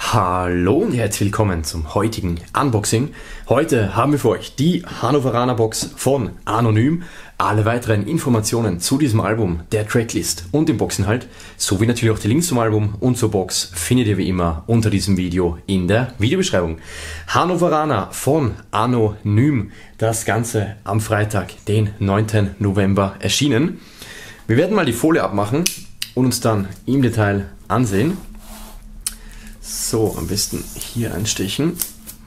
Hallo und herzlich willkommen zum heutigen Unboxing. Heute haben wir für euch die Hannoveraner Box von Anonym. Alle weiteren Informationen zu diesem Album, der Tracklist und dem Boxinhalt, sowie natürlich auch die Links zum Album und zur Box findet ihr wie immer unter diesem Video in der Videobeschreibung. Hannoveraner von Anonym, das Ganze am Freitag, den 9. November erschienen. Wir werden mal die Folie abmachen und uns dann im Detail ansehen. So, am besten hier einstechen.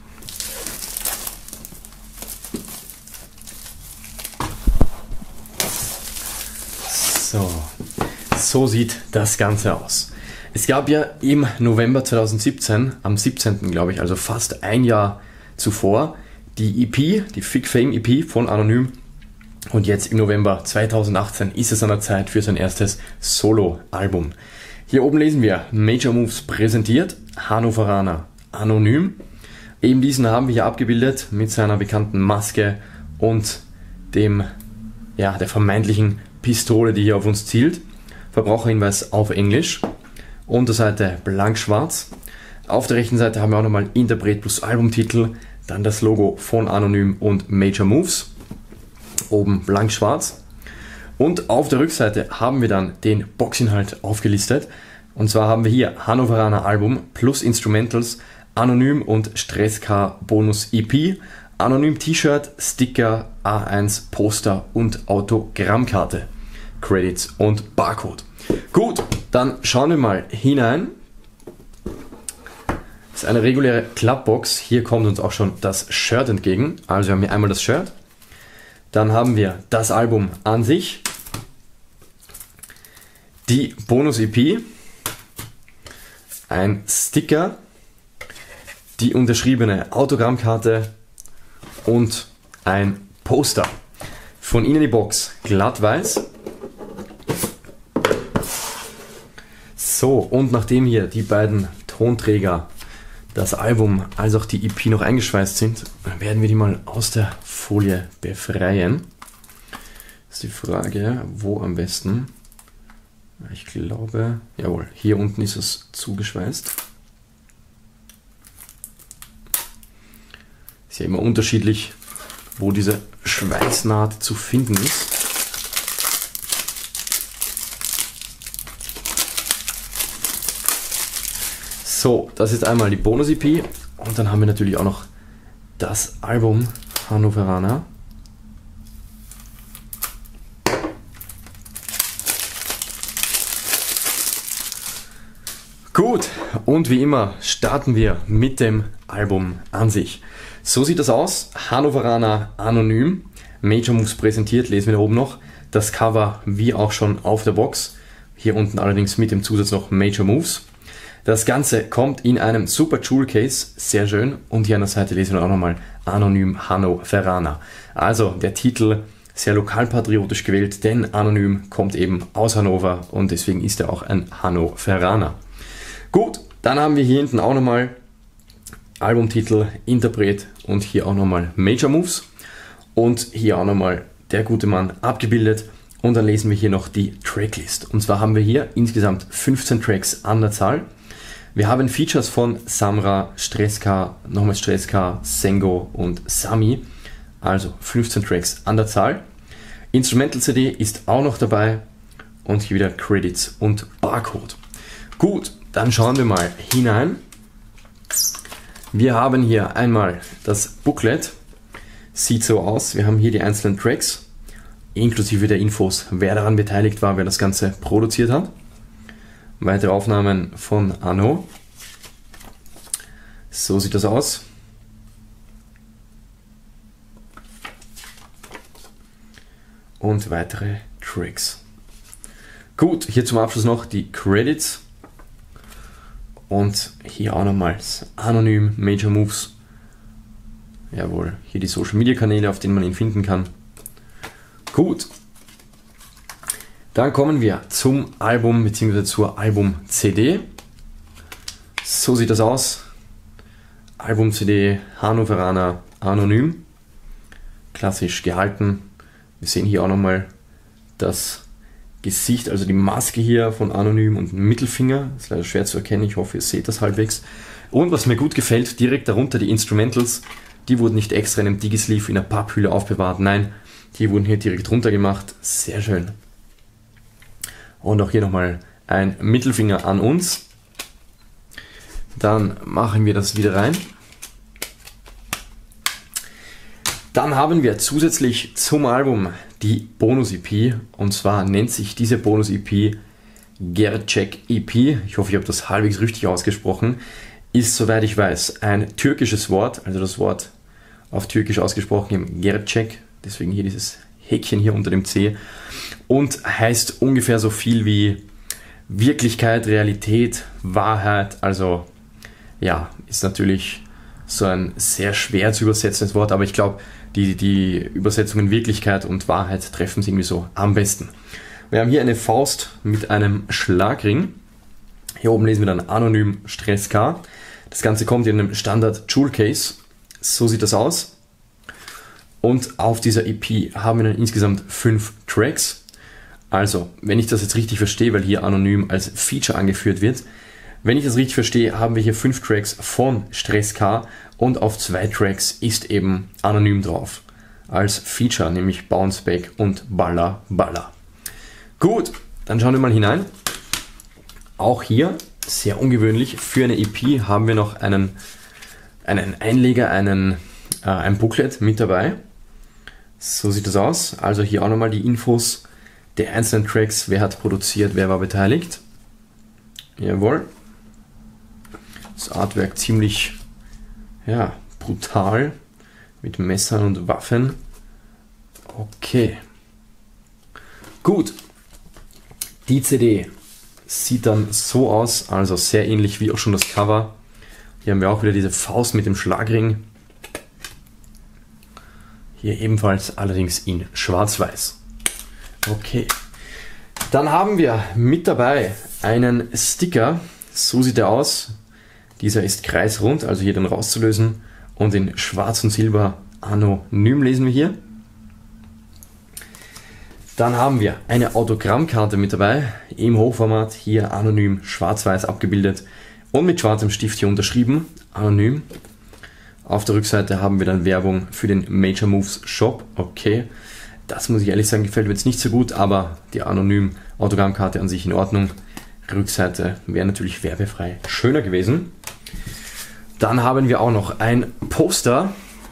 So sieht das Ganze aus. Es gab ja im November 2017, am 17. glaube ich, also fast ein Jahr zuvor, die EP, die Fig Fame EP von Anonym. Und jetzt im November 2018 ist es an der Zeit für sein erstes Solo-Album. Hier oben lesen wir Major Moves präsentiert, Hannoveraner Anonym. Eben diesen haben wir hier abgebildet mit seiner bekannten Maske und der vermeintlichen Pistole, die hier auf uns zielt. Verbraucherhinweis auf Englisch. Unterseite blank schwarz. Auf der rechten Seite haben wir auch nochmal Interpret plus Albumtitel, dann das Logo von Anonym und Major Moves. Oben blank schwarz. Und auf der Rückseite haben wir dann den Boxinhalt aufgelistet. Und zwar haben wir hier Hannoveraner Album plus Instrumentals, Anonym und Stresska Bonus EP, Anonym T-Shirt, Sticker, A1 Poster und Autogrammkarte, Credits und Barcode. Gut, dann schauen wir mal hinein. Das ist eine reguläre Klappbox. Hier kommt uns auch schon das Shirt entgegen. Also wir haben hier einmal das Shirt. Dann haben wir das Album an sich, die Bonus-EP, ein Sticker, die unterschriebene Autogrammkarte und ein Poster. Von innen die Box glatt weiß. So, und nachdem hier die beiden Tonträger, das Album als auch die EP noch eingeschweißt sind, werden wir die mal aus der Folie befreien. Das ist die Frage, wo am besten. Ich glaube, jawohl, hier unten ist es zugeschweißt. Ist ja immer unterschiedlich, wo diese Schweißnaht zu finden ist. So, das ist einmal die Bonus-EP und dann haben wir natürlich auch noch das Album Hannoveraner. Gut, und wie immer starten wir mit dem Album an sich. So sieht das aus, Hannoveraner Anonym, Major Moves präsentiert, lesen wir da oben noch. Das Cover wie auch schon auf der Box, hier unten allerdings mit dem Zusatz noch Major Moves. Das Ganze kommt in einem super Jewel Case, sehr schön. Und hier an der Seite lesen wir auch nochmal Anonym Hannoveraner. Also der Titel sehr lokalpatriotisch gewählt, denn Anonym kommt eben aus Hannover und deswegen ist er auch ein Hannoveraner. Gut, dann haben wir hier hinten auch nochmal Albumtitel, Interpret und hier auch nochmal Major Moves. Und hier auch nochmal der gute Mann abgebildet. Und dann lesen wir hier noch die Tracklist. Und zwar haben wir hier insgesamt 15 Tracks an der Zahl. Wir haben Features von Samra, Stresska, nochmal Stresska, Sengo und Sami. Also 15 Tracks an der Zahl. Instrumental CD ist auch noch dabei. Und hier wieder Credits und Barcode. Gut, dann schauen wir mal hinein. Wir haben hier einmal das Booklet. Sieht so aus. Wir haben hier die einzelnen Tracks, inklusive der Infos, wer daran beteiligt war, wer das Ganze produziert hat. Weitere Aufnahmen von Anno. So sieht das aus. Und weitere Tracks. Gut, hier zum Abschluss noch die Credits. Und hier auch nochmals Anonym, Major Moves. Jawohl, hier die Social Media Kanäle, auf denen man ihn finden kann. Gut. Dann kommen wir zum Album bzw. zur Album-CD. So sieht das aus. Album-CD Hannoveraner Anonym. Klassisch gehalten. Wir sehen hier auch nochmal das Gesicht, also die Maske hier von Anonym und Mittelfinger. Das ist leider schwer zu erkennen, ich hoffe, ihr seht das halbwegs. Und was mir gut gefällt, direkt darunter die Instrumentals. Die wurden nicht extra in einem Digisleeve in einer Papphülle aufbewahrt, nein, die wurden hier direkt runter gemacht. Sehr schön. Und auch hier nochmal ein Mittelfinger an uns. Dann machen wir das wieder rein. Dann haben wir zusätzlich zum Album die Bonus-EP. Und zwar nennt sich diese Bonus-EP Gerçek EP. Ich hoffe, ich habe das halbwegs richtig ausgesprochen. Ist, soweit ich weiß, ein türkisches Wort. Also das Wort auf Türkisch ausgesprochen im Gerçek. Deswegen hier dieses Häkchen hier unter dem C. Und heißt ungefähr so viel wie Wirklichkeit, Realität, Wahrheit. Also ja, ist natürlich so ein sehr schwer zu übersetzendes Wort, aber ich glaube, die Übersetzungen Wirklichkeit und Wahrheit treffen es irgendwie so am besten. Wir haben hier eine Faust mit einem Schlagring. Hier oben lesen wir dann Anonym Stress K. Das Ganze kommt in einem Standard Jewel Case. So sieht das aus. Und auf dieser EP haben wir dann insgesamt 5 Tracks. Also, wenn ich das jetzt richtig verstehe, weil hier Anonym als Feature angeführt wird, wenn ich das richtig verstehe, haben wir hier 5 Tracks von Stress K und auf 2 Tracks ist eben Anonym drauf. Als Feature, nämlich Bounce Back und Balla Balla. Gut, dann schauen wir mal hinein. Auch hier, sehr ungewöhnlich, für eine EP haben wir noch einen Einleger, ein Booklet mit dabei. So sieht das aus. Also hier auch nochmal die Infos der einzelnen Tracks, wer hat produziert, wer war beteiligt. Jawohl. Das Artwork ziemlich brutal mit Messern und Waffen. Okay. Gut. Die CD sieht dann so aus, also sehr ähnlich wie auch schon das Cover. Hier haben wir auch wieder diese Faust mit dem Schlagring. Hier ebenfalls allerdings in schwarz-weiß. Okay. Dann haben wir mit dabei einen Sticker. So sieht er aus. Dieser ist kreisrund, also hier dann rauszulösen. Und in schwarz und silber Anonym lesen wir hier. Dann haben wir eine Autogrammkarte mit dabei, im Hochformat, hier Anonym schwarz-weiß abgebildet und mit schwarzem Stift hier unterschrieben, Anonym. Auf der Rückseite haben wir dann Werbung für den Major Moves Shop. Okay, das muss ich ehrlich sagen, gefällt mir jetzt nicht so gut, aber die Anonym Autogrammkarte an sich in Ordnung. Rückseite wäre natürlich werbefrei schöner gewesen. Dann haben wir auch noch ein Poster.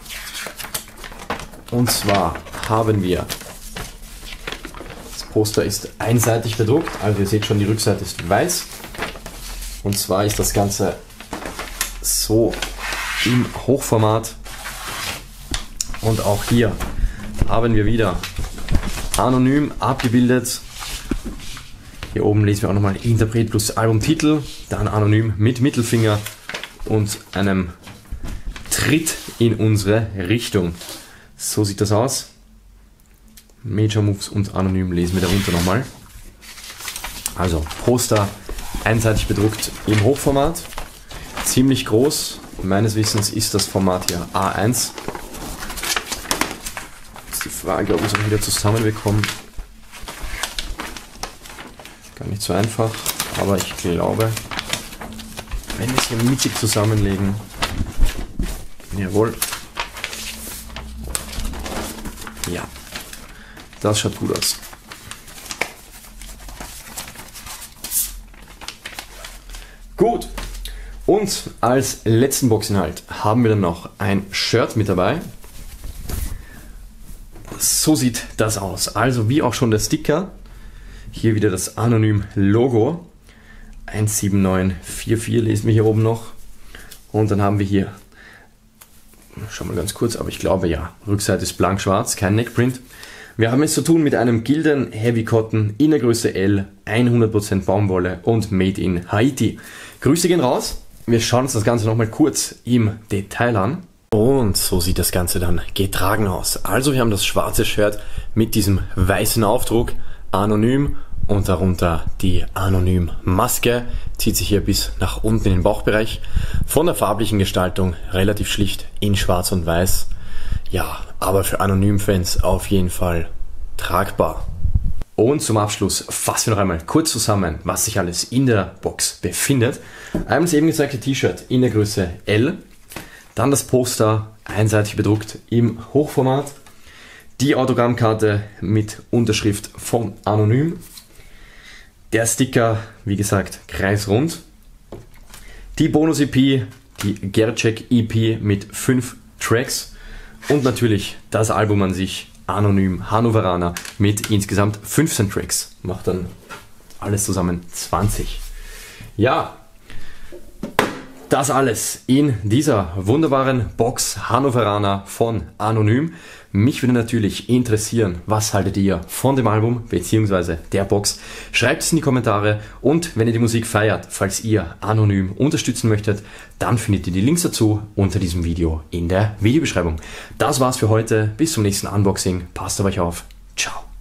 Und zwar haben wir, das Poster ist einseitig bedruckt, also ihr seht schon, die Rückseite ist weiß. Und zwar ist das Ganze so im Hochformat. Und auch hier haben wir wieder Anonym abgebildet. Hier oben lesen wir auch nochmal Interpret plus Albumtitel, dann Anonym mit Mittelfinger und einem Tritt in unsere Richtung. So sieht das aus. Major Moves und Anonym lesen wir darunter nochmal. Also Poster einseitig bedruckt im Hochformat. Ziemlich groß. Meines Wissens ist das Format hier A1. Jetzt die Frage, ob wir es auch wieder zusammenbekommen. Gar nicht so einfach, aber ich glaube, wenn wir es hier mittig zusammenlegen, jawohl, ja, das schaut gut aus. Gut, und als letzten Boxinhalt haben wir dann noch ein Shirt mit dabei. So sieht das aus, also wie auch schon der Sticker. Hier wieder das Anonym-Logo. 17944 lesen wir hier oben noch. Und dann haben wir hier, schauen wir ganz kurz, aber ich glaube ja, Rückseite ist blank schwarz, kein Neckprint. Wir haben es zu tun mit einem Gildan Heavy Cotton in der Größe L, 100% Baumwolle und Made in Haiti. Grüße gehen raus. Wir schauen uns das Ganze nochmal kurz im Detail an. Und so sieht das Ganze dann getragen aus. Also wir haben das schwarze Shirt mit diesem weißen Aufdruck, Anonym, und darunter die Anonym-Maske, zieht sich hier bis nach unten in den Bauchbereich. Von der farblichen Gestaltung relativ schlicht in schwarz und weiß. Ja, aber für Anonym-Fans auf jeden Fall tragbar. Und zum Abschluss fassen wir noch einmal kurz zusammen, was sich alles in der Box befindet. Einmal das eben gezeigte T-Shirt in der Größe L, dann das Poster einseitig bedruckt im Hochformat, die Autogrammkarte mit Unterschrift von Anonym, der Sticker, wie gesagt, kreisrund, die Bonus-EP, die Gercek EP mit 5 Tracks und natürlich das Album an sich, Anonym Hannoveraner, mit insgesamt 15 Tracks. Macht dann alles zusammen 20. Ja, das alles in dieser wunderbaren Box Hannoveraner von Anonym. Mich würde natürlich interessieren, was haltet ihr von dem Album bzw. der Box? Schreibt es in die Kommentare und wenn ihr die Musik feiert, falls ihr Anonym unterstützen möchtet, dann findet ihr die Links dazu unter diesem Video in der Videobeschreibung. Das war's für heute. Bis zum nächsten Unboxing. Passt auf euch auf. Ciao.